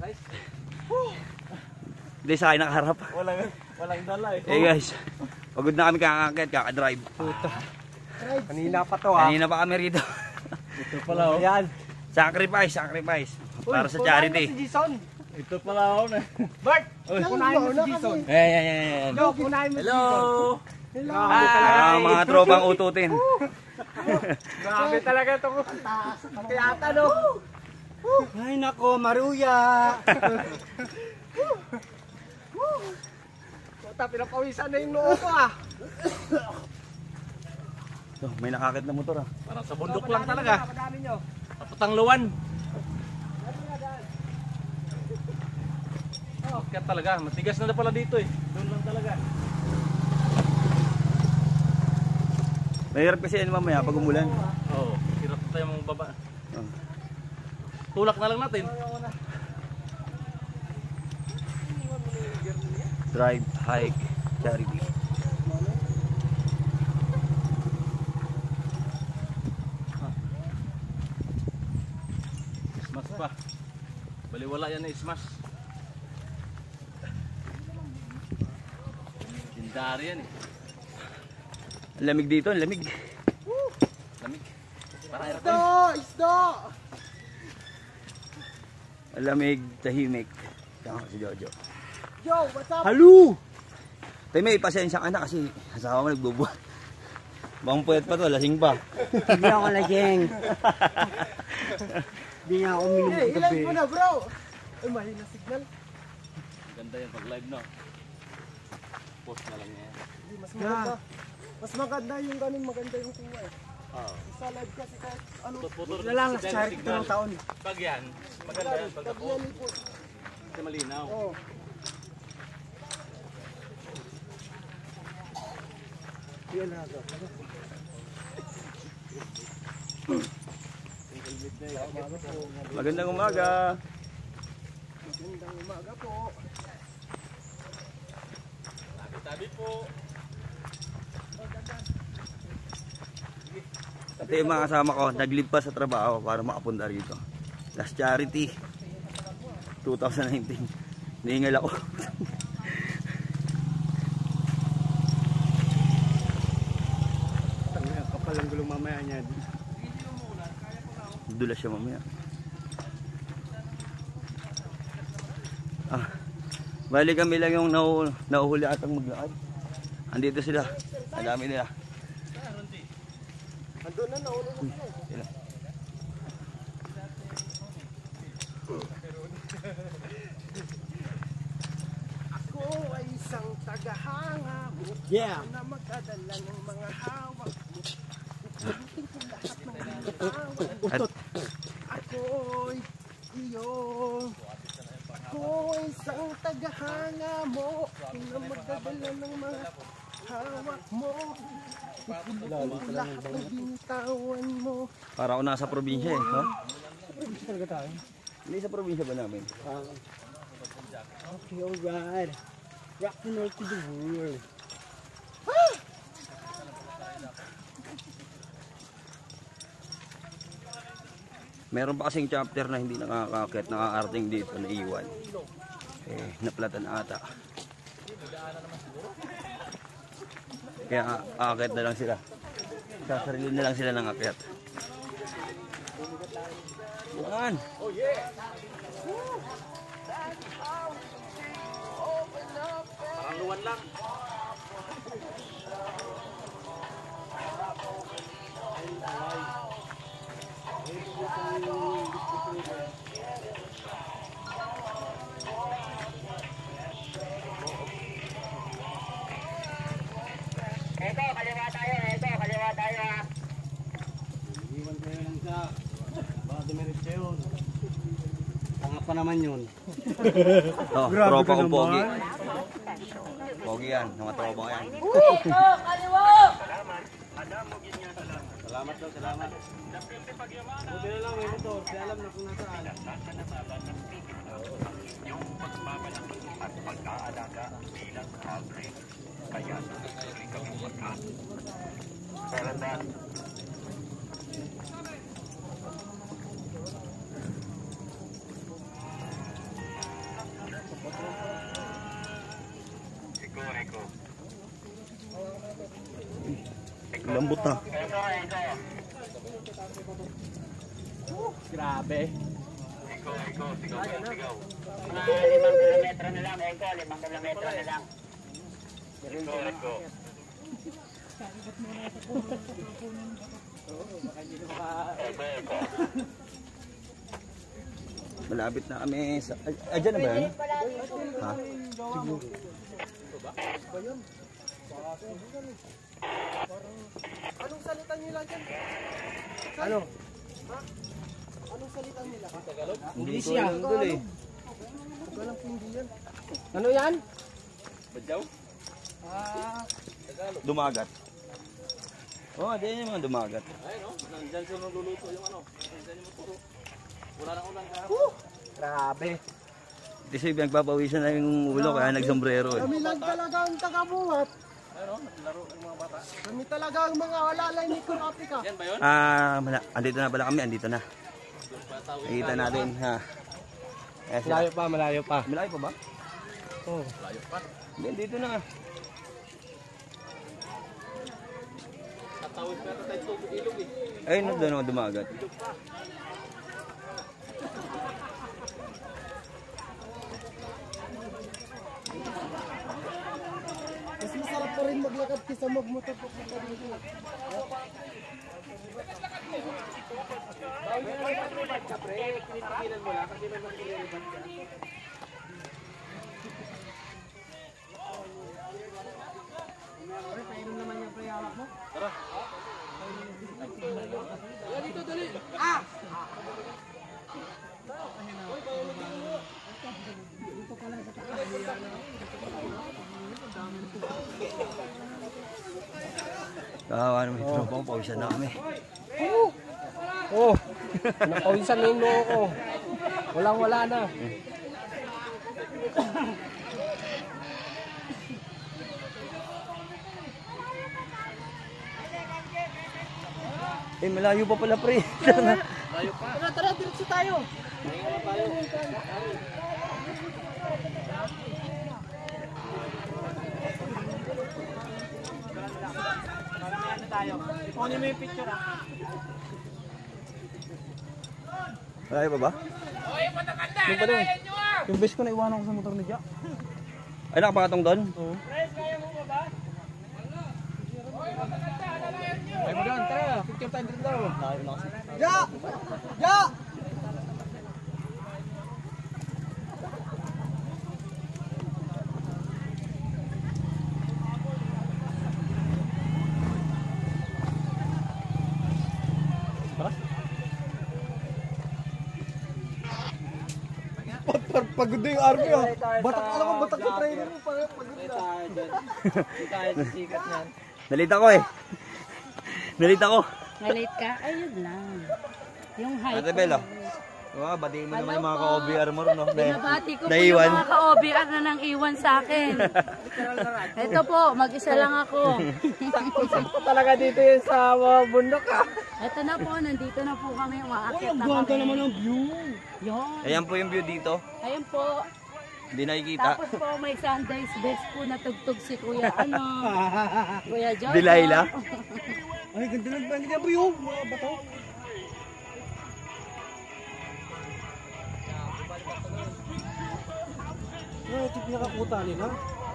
Nice. Hindi sa akin nakaharap. Walang dala eh. Eh guys, pagod na kami kakakit, kakadrive. Kanina pa to ha. Kanina pa kami rito. Ito pala oh. Yan. Sacrifice. Para sa charity. Si Jason. Ito pala ako na. Bert! Kunahin mo si Jason. Ayan. Yo, kunahin mo si Jason. Hello. Mga tropang ututin. Grabe talaga ito. Pati ata no. Ay nako, Maruya. Puta, pinapawisan na yung noo ko ah. So, may nakakit na motor ah. Parang sa bundok lang talaga. Tapotang luwan. Kaya talaga, matigas na pala dito eh. Doon lang talaga. Mahirap kasi yan mamaya pag umulan. Oo, hirap na tayo mga baba. Tulak na lang natin. Drive, hike, charity. Smash pa. Baliwala yan na smash. Tindari yan eh. Lamig dito, lamig. Lamig. Para Isda! Lamig, tahimik. Tama si Jojo. Yo, what's up? Halo! Tayo may pasensya ka na kasi asawa mo nagbubuhat. Bang puyat pa to, lasing pa. Hindi ako lasing. Hindi nga ako minum sa gabi. Ilan mo na bro? Ay, mahina signal. Ganda yan pag live no. Post na lang yan. Mas maganda. Mas maganda yung ganun, maganda yung kuha eh. Oo. Sa live kasi kahit ano. Putputol na lang, charity ito ng taon. Pag yan, maganda yan pag ako. Kasi malinaw. Oo. Yan na ako. Magandang umaga. Magandang umaga po. Tabi po. Ito yung mga kasama ko, naglipas sa trabaho para makapunta rito. Last charity 2019. Nihingal ako. Kapal ang gulong mamaya niya. Dulas siya mamaya. Bali kami lang yung nauhuli atang maglakad. Andito sila. Ang dami nila. Andun na, naulog na sila. Ako ay isang tagahanga mo. Yeah. Na magdadala ng mga hawak mo. Sagutin ko lahat ng binitawan. Ako'y iyong. Ako ay isang tagahanga mo. Na magdadala ng mga hawak mo. Lahat ng binitawan mo. Para ako nasa probinsya eh. Ha? Sa probinsya talaga tayo? Hindi sa probinsya ba namin? Okay, alright. Rock and roll to the world. Meron pa kasing chapter na hindi nakakakit, nakakarating dito, naiwan. Eh, naplatan ata. Kaya aakit na lang sila. Sasarili na lang sila ng akyat. Yan. Oh yeah. Parang luwan lang. Kaliwa tayo ha. Iwan kayo lang sa baka dumiretso yun. Tanga pa naman yun. Oh, tropa kong pogi. Pogi yan, mga tropa yan. Salamat daw, salamat. Buti na lang may motor, di alam na kung nasaan. Yung pagmamalaki at pag-aalaga bilang kabre, kaya natutuloy kami magkaan. Pero dahil Lambot na. Grabe. Mga 5 kilometro na lang, Eko, 5 kilometro na lang. Eko. Malapit na kami sa... Dyan na ba yan? Ha? Anong salita nila dyan? Ano? Ha? Anong salita nila? Tagalog? Hindi ko alam doon eh. Tagalog hindi yan. Ano yan? Badyaw? Dumagat. Oh, di yung mga dumagat. Ay no, nandyan siya nululuto yung ano. Nandyan yung maturo. Wala na ulan ka. Grabe. Kasi nagpapawisan na yung ulo kaya nagsombrero eh. Kami lang talaga ang tagabuhat. Ay no, naglaro yung mga bata. Kami talaga ang mga walalay ni Kurapika. Yan ba yun? Andito na pala kami, andito na. Nakita natin ha. Malayo pa, malayo pa. Malayo pa ba? Oh. Layo pa. Hindi, dito na. Natawid ka na tayo tubig ilog eh. Ayun, doon ako dumagat. Mas masarap pa rin maglakad kaysa magmotor pa dito. Kawawa naman yung tropa ko, pawisan na kami. Oh, napawisan na yung noo ko. Walang-wala na. Eh, malayo pa pala pre. Tara, diretso tayo. Kunin mo yung picture Malayo pa ba? Yung pa doon. Yung best ko na iwanan ko sa motor ni Jack. Ay, nakapakatong doon? Oo. Ay mo doon, tara. Picture tayo dito daw. Jack! Jack! Pagod na yung army ah. Batak, alam ko, batak yung trainer mo. Pagod na. Nalita ko eh. Nalita ko. Malate ka? Ayun lang. Yung height. Ate Bella. Batiin mo naman yung mga ka-OBR mo, no? Binabati ko po Naiwan. yung mga ka-OBR na nang iwan sa akin. Ito po, mag-isa lang ako. Sakto talaga dito yun sa bundok ah. Ito na po, nandito na po kami. Umaakit na Ganda kami. naman ang view. Yun. Ayan po yung view dito. Ayun po. Hindi nakikita. Tapos po may Sunday's best po na tugtog si Kuya Kuya Jojo. Delilah. Ay, ganda ng banda niya view. Mga bato. Ay, ito pinakakuta nila.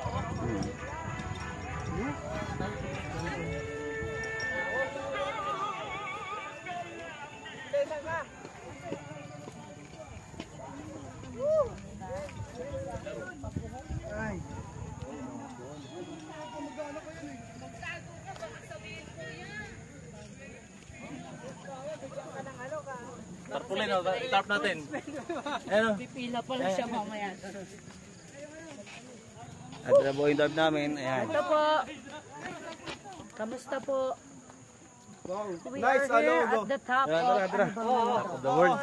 Ay. Tarpulin, itarp natin. Ano? Pipila pala siya mamaya. At na po yung tarp namin. Ayan. Ito po. Kamusta po? We Nice, are here go. at the top Of the world.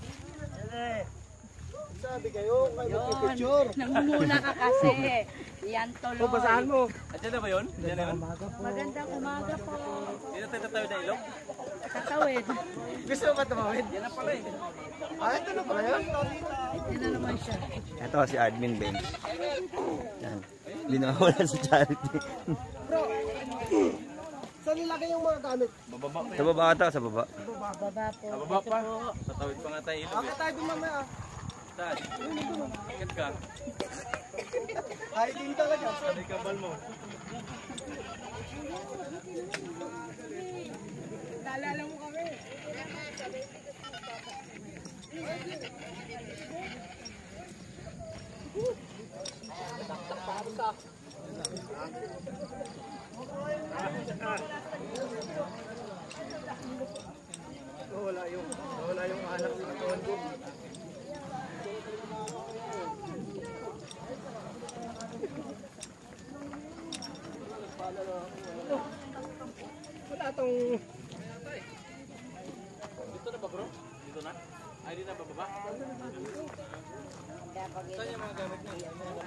Sabi kayo, kayo picture. Nangunguna ka kasi. Yan tuloy. Basahan mo. Diyan na ba yun? Diyan na yun? Magandang umaga po. Dito tayo tatawid na ilog? Tatawid. Gusto mo ba tumawid? Yan na pala eh. Ay, ito na pala yun. Yan na naman siya. Ito si Admin Ben. Yan. Hindi na wala sa charity. Saan nilagay yung mga gamit? Bababa pa Sa baba ata, sa baba. Baba po. Bababa pa. Sa tawid pa nga tayo ilog Okay tayo dun mamaya. Saan? Bakit ka? Hiking talaga. Sabi ka bal mo. Naalala mo kami. Wala yung anak ni Tondo. Wala tong Dito na ba bro? Dito na? Ay, di na bababa? Saan yung mga gamit niya?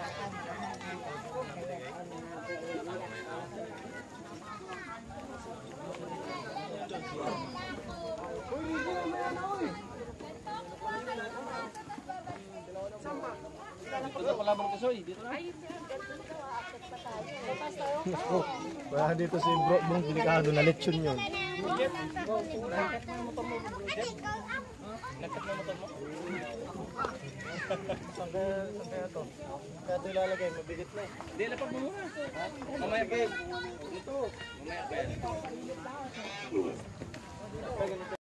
Dito na pala bang kasoy? Dito na? wala dito si Bro Bong delikado na lechon yun. Kaya to. Kaya ito ilalagay, mabigat na. Hindi, lapag mo muna. Mamaya pa. Dito. Mamaya pa yan.